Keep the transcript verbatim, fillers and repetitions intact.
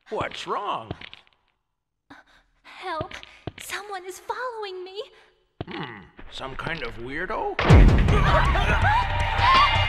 What's wrong? Help! Someone is following me! Hmm, some kind of weirdo?